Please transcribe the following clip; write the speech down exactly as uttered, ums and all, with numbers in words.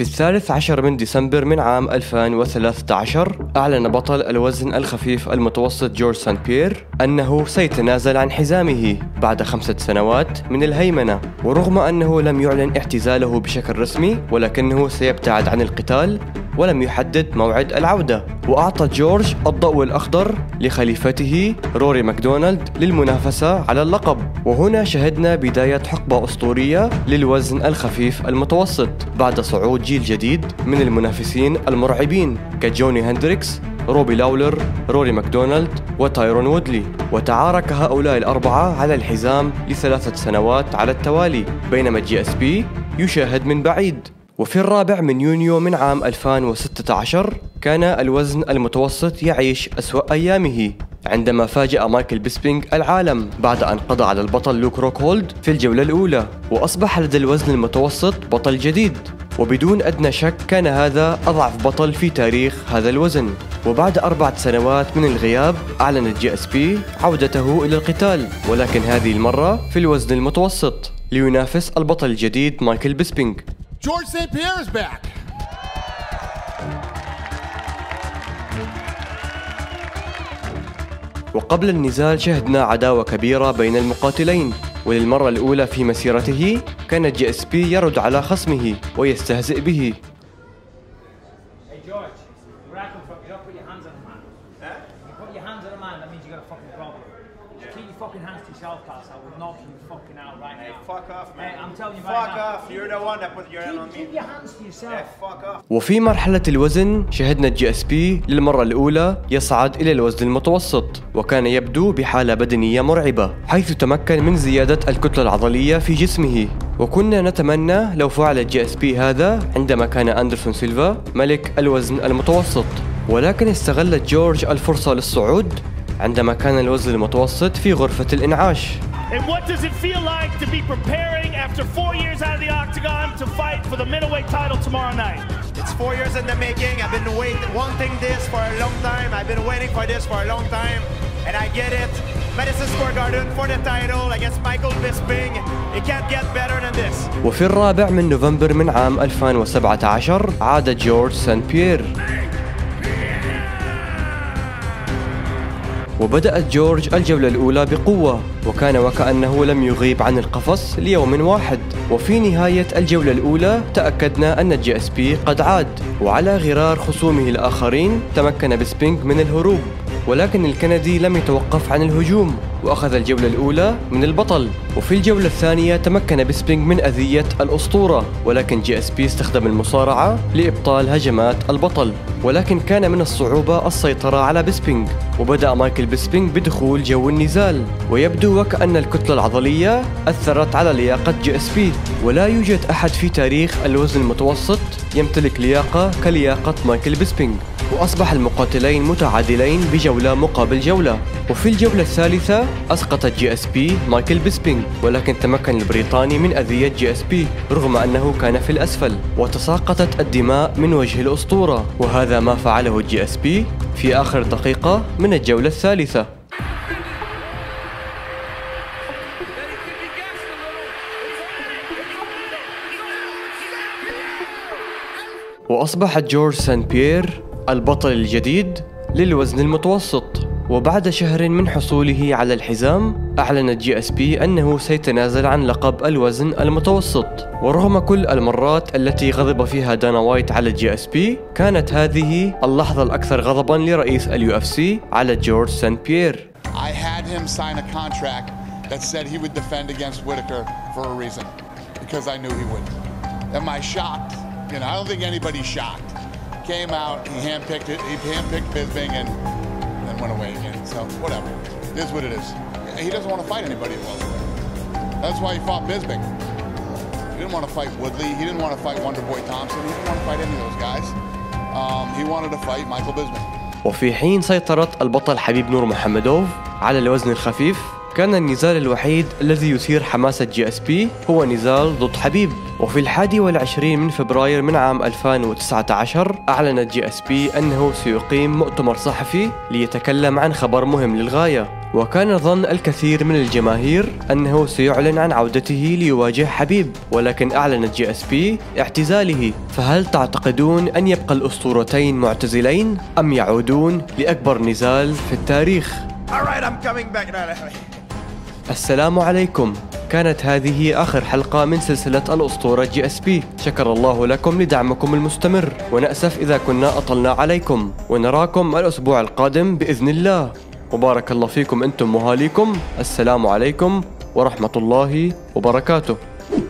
في الثالث عشر من ديسمبر من عام ألفين وثلاثة عشر أعلن بطل الوزن الخفيف المتوسط جورج سان بيير أنه سيتنازل عن حزامه بعد خمسة سنوات من الهيمنة. ورغم أنه لم يعلن اعتزاله بشكل رسمي، ولكنه سيبتعد عن القتال ولم يحدد موعد العودة. وأعطى جورج الضوء الأخضر لخليفته روري ماكدونالد للمنافسة على اللقب. وهنا شهدنا بداية حقبة أسطورية للوزن الخفيف المتوسط بعد صعود جيل جديد من المنافسين المرعبين كجوني هندريكس، روبي لاولر، روري ماكدونالد وتايرون وودلي. وتعارك هؤلاء الأربعة على الحزام لثلاثة سنوات على التوالي، بينما جي اس بي يشاهد من بعيد. وفي الرابع من يونيو من عام ألفين وستة عشر كان الوزن المتوسط يعيش أسوأ أيامه عندما فاجأ مايكل بيسبينغ العالم بعد أن قضى على البطل لوك روكهولد في الجولة الأولى، وأصبح لدى الوزن المتوسط بطل جديد. وبدون أدنى شك كان هذا أضعف بطل في تاريخ هذا الوزن. وبعد أربعة سنوات من الغياب أعلنت جي اس بي عودته إلى القتال، ولكن هذه المرة في الوزن المتوسط لينافس البطل الجديد مايكل بيسبينغ. George Saint Pierre is back. وقبل النزال شهدنا عداوة كبيرة بين المقاتلين، وللمرة الأولى في مسيرته كان جي اس بي يرد على خصمه ويستهزئ به. وفي مرحلة الوزن شهدنا جي اس بي للمرة الأولى يصعد إلى الوزن المتوسط، وكان يبدو بحالة بدنية مرعبة حيث تمكن من زيادة الكتلة العضلية في جسمه. وكنا نتمنى لو فعل جي اس بي هذا عندما كان أندرسون سيلفا ملك الوزن المتوسط، ولكن استغلت جورج الفرصة للصعود عندما كان الوزن المتوسط في غرفة الإنعاش. And what does it feel like to be preparing after four years out of the octagon to fight for the middleweight title tomorrow night? It's four years in the making. I've been waiting, wanting this for a long time. I've been waiting for this for a long time, and I get it. Madison Square Garden for the title against Michael Bisping. It can't get better than this. وفي الرابع من نوفمبر من عام ألفين وسبعة عشر عاد جورج سان بيير، وبدأت جورج الجولة الأولى بقوة، وكان وكأنه لم يغيب عن القفص ليوم واحد. وفي نهاية الجولة الأولى تأكدنا أن جي اس بي قد عاد، وعلى غرار خصومه الآخرين تمكن بيسبينغ من الهروب، ولكن الكندي لم يتوقف عن الهجوم وأخذ الجولة الأولى من البطل. وفي الجولة الثانية تمكن بيسبينغ من أذية الأسطورة، ولكن جي اس بي استخدم المصارعة لإبطال هجمات البطل، ولكن كان من الصعوبة السيطرة على بيسبينغ. وبدأ مايكل بيسبينغ بدخول جو النزال، ويبدو وكأن الكتلة العضلية أثرت على لياقة جي اس بي، ولا يوجد أحد في تاريخ الوزن المتوسط يمتلك لياقة كلياقة مايكل بيسبينغ. وأصبح المقاتلين متعادلين بجولة مقابل جولة. وفي الجولة الثالثة أسقطت جي اس بي مايكل بيسبينغ، ولكن تمكن البريطاني من أذية جي اس بي رغم أنه كان في الأسفل، وتساقطت الدماء من وجه الأسطورة. وهذا ما فعله جي اس بي في آخر دقيقة من الجولة الثالثة. وأصبح جورج سان بيير البطل الجديد للوزن المتوسط. وبعد شهر من حصوله على الحزام أعلنت جي اس بي أنه سيتنازل عن لقب الوزن المتوسط. ورغم كل المرات التي غضب فيها دانا وايت على جي اس بي، كانت هذه اللحظة الأكثر غضبا لرئيس اليو اف سي على جورج سان بيير. I had him sign a contract that said he would defend against Whitaker for a reason, because I knew he would. Am I shocked? You know, I don't think anybody's shocked. Came out, he handpicked it, he handpicked Bisping and then went away again. So whatever, it is what it is. He doesn't want to fight anybody at welterweight. That's why he fought Bisping. He didn't want to fight Woodley. He didn't want to fight Wonderboy Thompson. He didn't want to fight any of those guys. Um, he wanted to fight Michael Bisping. وفي حين سيطرة البطل حبيب نور محمدوف على الوزن الخفيف، كان النزال الوحيد الذي يثير حماسة جي اس بي هو نزال ضد حبيب. وفي الحادي والعشرين من فبراير من عام ألفين وتسعة عشر أعلنت جي اس بي أنه سيقيم مؤتمر صحفي ليتكلم عن خبر مهم للغاية، وكان ظن الكثير من الجماهير أنه سيعلن عن عودته ليواجه حبيب، ولكن أعلنت جي اس بي اعتزاله. فهل تعتقدون أن يبقى الأسطورتين معتزلين أم يعودون لأكبر نزال في التاريخ؟ Alright, I'm coming back. السلام عليكم. كانت هذه آخر حلقة من سلسلة الأسطورة جي اس بي. شكر الله لكم لدعمكم المستمر، ونأسف إذا كنا أطلنا عليكم، ونراكم الأسبوع القادم بإذن الله. وبارك الله فيكم أنتم وأهاليكم. السلام عليكم ورحمة الله وبركاته.